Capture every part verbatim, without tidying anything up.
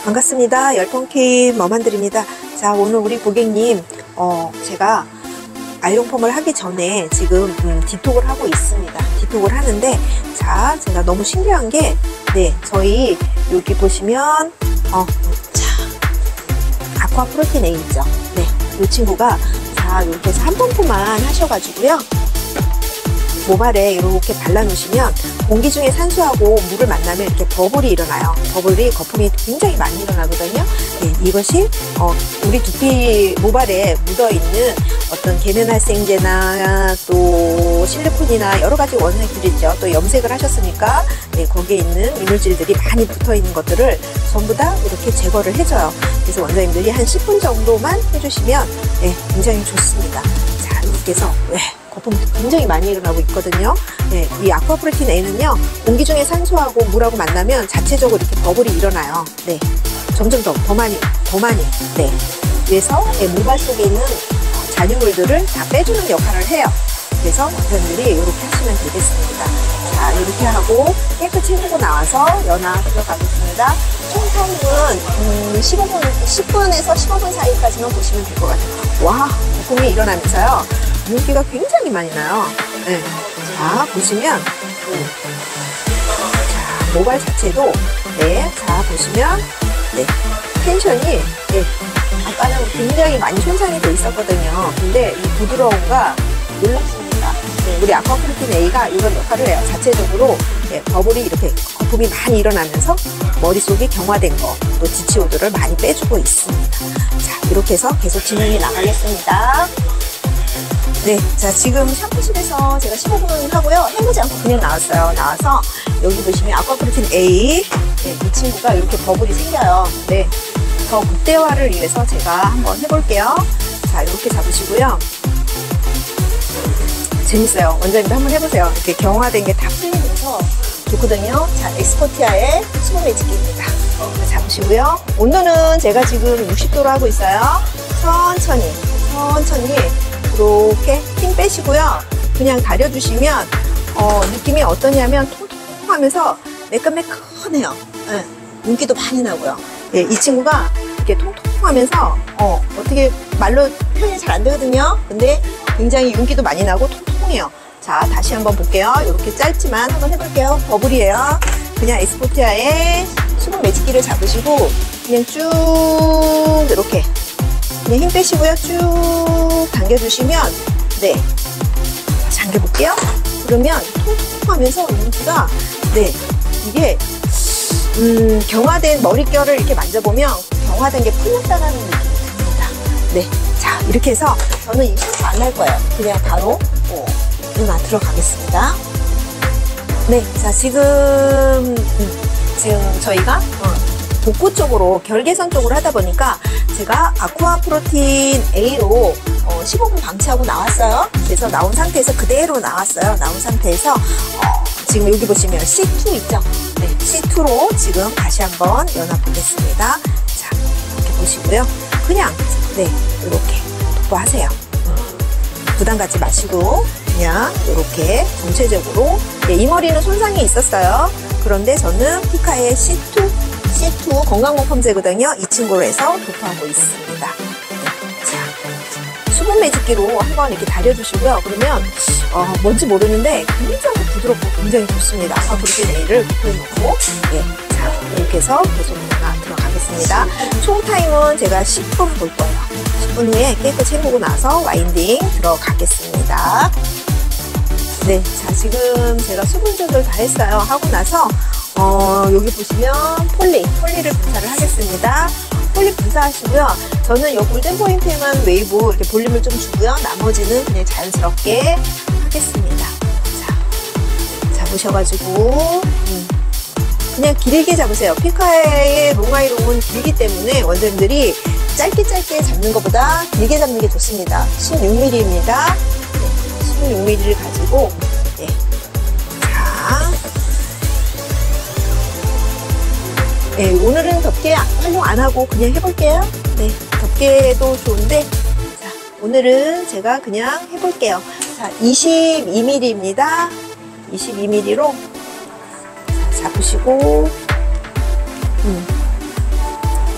반갑습니다. 열펑킴 머만들입니다. 자, 오늘 우리 고객님 어 제가 아이롱 펌을 하기 전에 지금 음, 디톡을 하고 있습니다. 디톡을 하는데, 자, 제가 너무 신기한 게, 네, 저희 여기 보시면 어, 자, 아쿠아 프로틴 A 있죠. 네, 이 친구가 자 이렇게 해서 한 펌프만 하셔가지고요, 모발에 이렇게 발라놓으시면 공기 중에 산소하고 물을 만나면 이렇게 버블이 일어나요. 버블이, 거품이 굉장히 많이 일어나거든요. 네, 이것이 어, 우리 두피 모발에 묻어있는 어떤 계면활성제나 또 실리콘이나 여러 가지 원액들이 있죠. 또 염색을 하셨으니까 네, 거기에 있는 이물질들이 많이 붙어있는 것들을 전부 다 이렇게 제거를 해줘요. 그래서 원장님들이 한 십 분 정도만 해주시면 네, 굉장히 좋습니다. 자, 이렇게 해서 네, 거품이 굉장히 많이 일어나고 있거든요. 네, 이 아쿠아 프로틴 A는요, 공기 중에 산소하고 물하고 만나면 자체적으로 이렇게 버블이 일어나요. 네, 점점 더, 더 많이, 더 많이. 네, 그래서 네, 모발 속에 있는 잔유물들을 다 빼주는 역할을 해요. 그래서 원장님들이 이렇게 하시면 되겠습니다. 자, 이렇게 하고 깨끗이 해주고 나와서 연화 들어가겠습니다. 총 타임은 음, 십오 분, 십 분에서 십오 분 사이까지만 보시면 될 것 같아요. 와, 거품이 일어나면서요, 윤기가 굉장히 많이 나요. 네. 자, 보시면 음. 자, 모발 자체도 네, 자 보시면 네, 텐션이 네, 아까는 굉장히 많이 손상이 돼 있었거든요. 근데 이 부드러움과 놀랍습니다. 네, 우리 아쿠아 프로틴 A가 이런 역할을 해요. 자체적으로 네, 버블이 이렇게 거품이 많이 일어나면서 머릿속에 경화된 거, 또 지치오들을 많이 빼주고 있습니다. 자, 이렇게 해서 계속 진행이 나가겠습니다. 네, 자, 지금 샴푸실에서 제가 십오 분 하고요, 헹구지 않고 그냥 나왔어요. 나와서 여기 보시면 아쿠아 프로틴 A, 네, 이 친구가 이렇게 버블이 생겨요. 네, 더 극대화를 위해서 제가 한번 해볼게요. 자, 이렇게 잡으시고요. 재밌어요. 원장님도 한번 해보세요. 이렇게 경화된 게 다 풀리면서 좋거든요. 자, 엑스포티아의 수분 매직기입니다. 잡으시고요. 온도는 제가 지금 육십 도로 하고 있어요. 천천히, 천천히 이렇게 힘 빼시고요. 그냥 다려주시면 어, 느낌이 어떠냐면 통통하면서 매끈매끈해요. 네, 윤기도 많이 나고요. 네, 이 친구가 이렇게 통통하면서 어, 어떻게 말로 표현이 잘 안 되거든요. 근데 굉장히 윤기도 많이 나고 통통해요. 자, 다시 한번 볼게요. 이렇게 짧지만 한번 해볼게요. 버블이에요. 그냥 엑스포티아의 수분 매직기를 잡으시고 그냥 쭉 이렇게 그냥 힘 빼시고요. 쭉 당겨주시면 네, 다시 당겨볼게요. 그러면 통통하면서 윤기가 네, 이게 음, 경화된 머릿결을 이렇게 만져보면 경화된 게 풀렸다는 느낌이 듭니다. 네, 자, 이렇게 해서 저는 이 샴푸 안 할 거예요. 그냥 바로 어, 누나 들어가겠습니다. 네, 자, 지금 음, 지금 저희가 어, 복부 쪽으로, 결계선 쪽으로 하다 보니까 제가 아쿠아 프로틴 A로 어, 십오 분 방치하고 나왔어요. 그래서 나온 상태에서 그대로 나왔어요. 나온 상태에서 어, 지금 여기 보시면 씨 투 있죠? 네, 씨 투로 지금 다시 한번 연화 보겠습니다. 자, 이렇게 보시고요. 그냥 네, 이렇게 도포하세요. 부담 갖지 마시고 그냥 이렇게 전체적으로 네, 이 머리는 손상이 있었어요. 그런데 저는 피카의 씨 투 씨 투 건강모펌제거든요. 이 친구로 해서 도포하고 있습니다. 네, 자, 수분 매직기로 한번 이렇게 다려주시고요. 그러면 어, 뭔지 모르는데 굉장히 부드럽고 굉장히 좋습니다. 아쿠아 프로틴 A를 도포해놓고 네, 자, 이렇게 해서 계속 들어가겠습니다. 총 타임은 제가 십 분 볼 거예요. 십 분 후에 깨끗이 헹구고 나서 와인딩 들어가겠습니다. 네, 자, 지금 제가 수분 조절 다 했어요. 하고 나서 어, 여기 보시면 폴리, 폴리를 분사를 하겠습니다. 폴리 분사하시고요. 저는 이 골든 포인트에만 웨이브 이렇게 볼륨을 좀 주고요. 나머지는 그냥 자연스럽게 하겠습니다. 자, 잡으셔가지고 음, 그냥 길게 잡으세요. 피카의 롱아이롱은 길기 때문에 원장님들이 짧게 짧게 잡는 것보다 길게 잡는 게 좋습니다. 십육 밀리미터입니다. 네, 십육 밀리미터를 가지고 네. 자, 네, 오늘은 덮개 활용 안 하고 그냥 해볼게요. 네, 덮개도 좋은데 자, 오늘은 제가 그냥 해볼게요. 자, 이십이 밀리미터입니다. 이십이 밀리미터로 자, 잡으시고 음.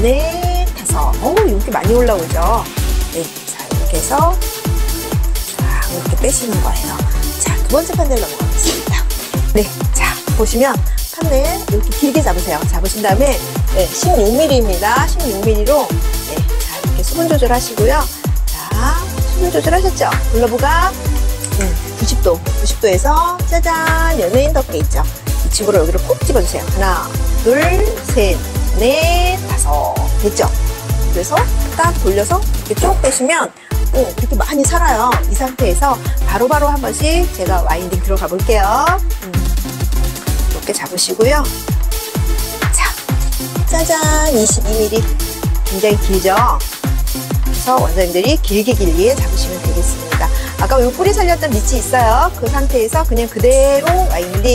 넷, 다섯. 오, 이렇게 많이 올라오죠? 네. 자, 이렇게 해서 자, 이렇게 빼시는 거예요. 자, 두 번째 판넬 넘어가겠습니다. 네. 자, 보시면 판넬 이렇게 길게 잡으세요. 잡으신 다음에 네, 십육 밀리미터입니다. 십육 밀리미터로 네, 자, 이렇게 수분 조절하시고요. 자, 수분 조절하셨죠? 글러브가 음, 구십 도, 구십 도에서 짜잔, 연예인 덮개 있죠? 이 친구를 여기로 콕 집어주세요. 하나, 둘, 셋, 넷, 다섯. 됐죠? 그래서 딱 돌려서 이렇게 쭉 빼시면 오, 이렇게 많이 살아요. 이 상태에서 바로바로 한 번씩 제가 와인딩 들어가 볼게요. 음, 이렇게 잡으시고요. 자, 짜잔, 이십이 밀리미터. 굉장히 길죠? 그래서 원장님들이 길게 길게 잡으시면 되겠습니다. 아까 이 뿌리 살렸던 리치 있어요. 그 상태에서 그냥 그대로 와인딩.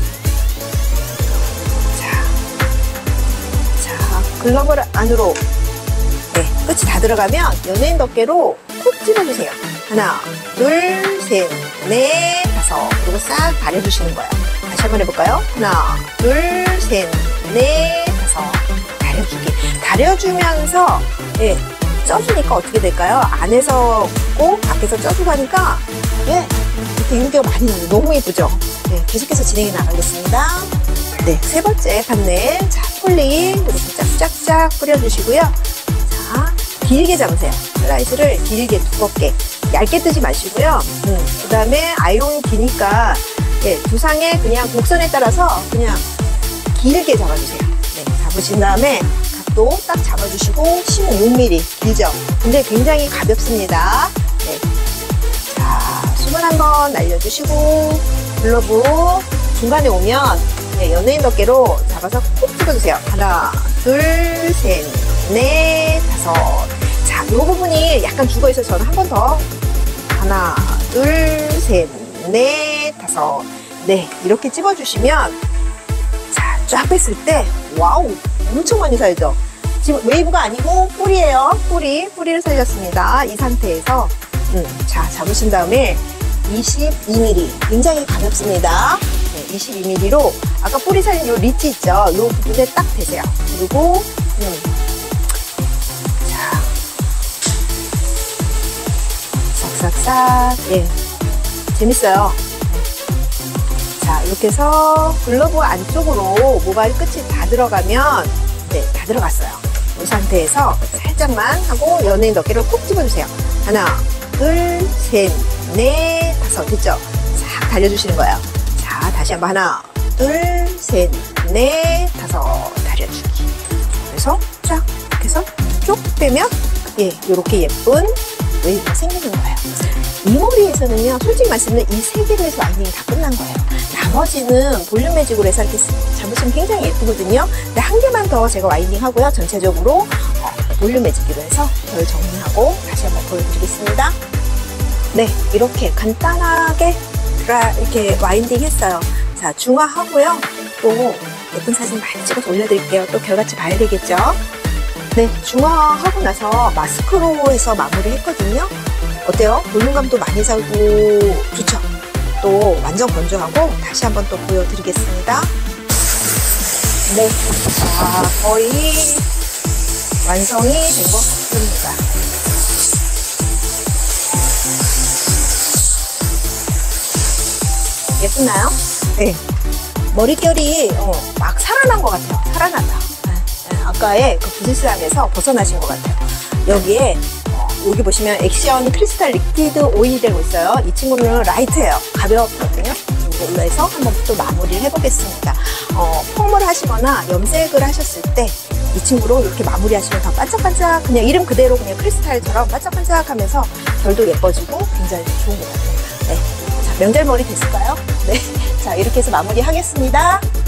자, 자, 글러브를 안으로 네, 끝이 다 들어가면 연예인 덮개로 콕 집어주세요. 하나, 둘, 셋, 넷, 다섯. 그리고 싹 다려주시는 거예요. 다시 한번 해볼까요? 하나, 둘, 셋, 넷, 다섯. 다려주기. 다려주면서 예, 쪄주니까 어떻게 될까요? 안에서 꼭 밖에서 쪄주고 하니까 예, 이렇게 윤기가 많이 나요. 너무 예쁘죠? 네, 계속해서 진행해 나가겠습니다. 네, 세 번째 판넬. 자, 폴리 이렇게 짝짝짝 뿌려주시고요. 자, 길게 잡으세요. 슬라이스를 길게 두껍게, 얇게 뜨지 마시고요. 음, 그 다음에 아이롱이 기니까 예, 두상에 그냥 곡선에 따라서 그냥 길게 잡아주세요. 네, 잡으신 다음에 각도 딱 잡아주시고 십육 밀리미터 길죠? 근데 굉장히 가볍습니다. 네. 자, 수분 한번 날려주시고 글러브 중간에 오면 네, 연예인 덮개로 잡아서 콕 찍어주세요. 하나, 둘, 셋, 넷, 다섯. 자, 이 부분이 약간 죽어있어서 저는 한 번 더. 하나, 둘, 셋, 넷, 다섯. 네, 이렇게 찝어주시면 자, 쫙 뺐을 때 와우, 엄청 많이 살죠? 지금 웨이브가 아니고 뿌리예요. 뿌리, 뿌리를 살렸습니다. 이 상태에서 음, 자, 잡으신 다음에 이십이 밀리미터. 굉장히 가볍습니다. 네, 이십이 밀리미터로 아까 뿌리 살린 요 리치 있죠? 요 부분에 딱 대세요. 그리고 음, 자, 싹싹싹. 예, 재밌어요. 네. 자, 이렇게 해서 글러브 안쪽으로 모발 끝이 다 들어가면 네, 다 들어갔어요. 이 상태에서 살짝만 하고 연예인 덮개를 콕 집어주세요. 하나, 둘, 셋, 넷, 다섯. 됐죠? 싹 달려주시는 거예요. 자, 다시 한번 하나, 둘, 셋, 넷, 다섯. 달려주기. 그래서 쫙 이렇게 해서 쭉 빼면 예, 이렇게 예쁜 웨이브가 생기는 거예요. 이 머리에서는요, 솔직히 말씀드리면 이 세 개로 해서 와인딩이 다 끝난 거예요. 나머지는 볼륨 매직으로 해서 이렇게 잡으시면 굉장히 예쁘거든요. 근데 한 개만 더 제가 와인딩 하고요. 전체적으로 어, 볼륨 매직기로 해서 덜 정리하고 다시 한번 보여드리겠습니다. 네, 이렇게 간단하게 이렇게 와인딩 했어요. 자, 중화하고요. 또 예쁜 사진 많이 찍어서 올려드릴게요. 또 결과치 봐야 되겠죠? 네, 중화하고 나서 마스크로 해서 마무리 했거든요. 어때요? 볼륨감도 많이 살고 좋죠? 또 완전 건조하고 다시 한번 또 보여드리겠습니다. 네, 자, 거의 완성이 된 것 같습니다. 예쁘나요? 네, 머릿결이 어, 막 살아난 것 같아요. 살아났다. 네, 네, 아까의 그 부실함에서 벗어나신 것 같아요. 여기에 여기 보시면 액션 크리스탈 리퀴드 오일이 되고 있어요. 이 친구는 라이트예요. 가볍거든요. 이걸로 해서 한번 또 마무리를 해보겠습니다. 어, 폼을 하시거나 염색을 하셨을 때 이 친구로 이렇게 마무리하시면 더 반짝반짝, 그냥 이름 그대로 그냥 크리스탈처럼 반짝반짝하면서 결도 예뻐지고 굉장히 좋은 것 같아요. 네, 자, 명절머리 됐을까요? 네, 자, 이렇게 해서 마무리하겠습니다.